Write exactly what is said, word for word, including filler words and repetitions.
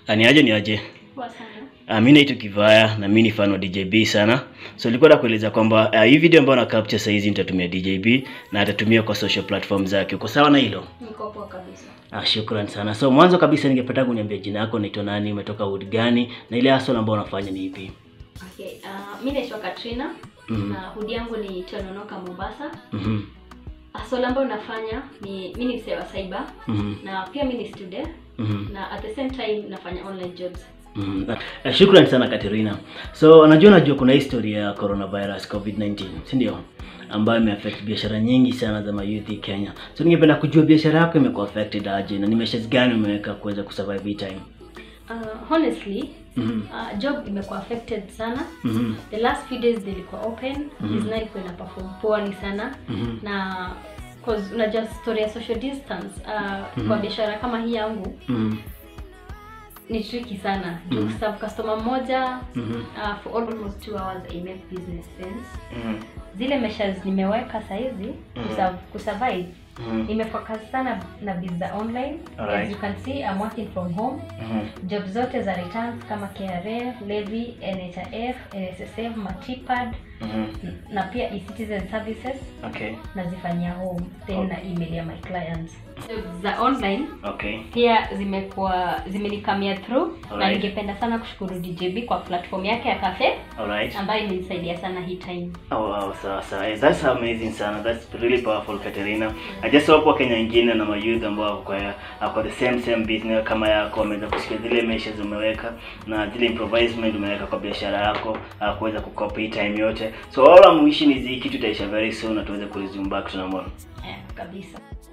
Ani aje ni aje? Poa sana. Ah, mimi naitwa Kivaya na mimi ni fan wa D J B sana. So nilikuwa nakueleza kwamba uh, hii video ambayo na capture sasa hizi nitatumia D J B na atatumia kwa social platform zake. Uko sawa na hilo? Niko poa kabisa. Ah, shukrani sana. So mwanzo kabisa ningependa kuniambia jina lako, unaitwa nani, umetoka wood gani na ile hustle ambayo unafanya ni ipi? Okay, uh, mimi naitwa Katerinah mm -hmm. na hood yangu ni Tononoka Mombasa. Mhm. Mm hustle ambayo nafanya ni mimi ni msewa cyber mm -hmm. na pia mimi ni student mm -hmm. na at the same time nafanya online jobs. Mm. Uh, shukrani sana Katerinah. So unajua najua kuna historia ya coronavirus COVID nineteen, si ndio? Ambayo imeaffect biashara nyingi sana za youth Kenya. So ningependa kujua biashara yako imekuwa affected aje na ni measures gani umeweka kuweza kusurvive hii time? Uh, honestly, mm -hmm. uh, job imekuwa affected sana. Mm -hmm. The last few days zilikuwa open, mm -hmm. business ilikuwa ina perform poa ni sana. Mm -hmm. Na cause unajua story ya social distance uh, mm -hmm. kwa biashara kama hii yangu mm -hmm. ni tricky sana. Mm -hmm. Serve customer moja mm -hmm. uh, for almost two hours I make business sense. Mm -hmm. Zile measures nimeweka saizi mm -hmm. kusurvive. Mm -hmm. Nimefocus sana na visa online. Alright. As you can see I'm working from home. Mm -hmm. Job zote za returns kama K R A, levy, N H I F, N S S F, matipad mm -hmm. na pia e-citizen services. Okay. Nazifanyia home then okay. na email ya my clients. Jobs za online okay. pia zimekuwa zimenikamia through. Alright. Na ningependa sana kushukuru D J B kwa platform yake ya cafe. Alright. Ambayo imenisaidia sana hii time. Oh wow, so, so that's amazing sana. That's really powerful Katerinah. I just hope Wakenya wengine na mayouth ambao kwa kwa the same same business kama yako wameweza kusikia zile measures umeweka na zile improvisement umeweka kwa biashara yako kuweza kucopy time yote. So all I'm wishing is hii kitu itaisha very soon na tuweze ku resume back to normal. Yeah, kabisa.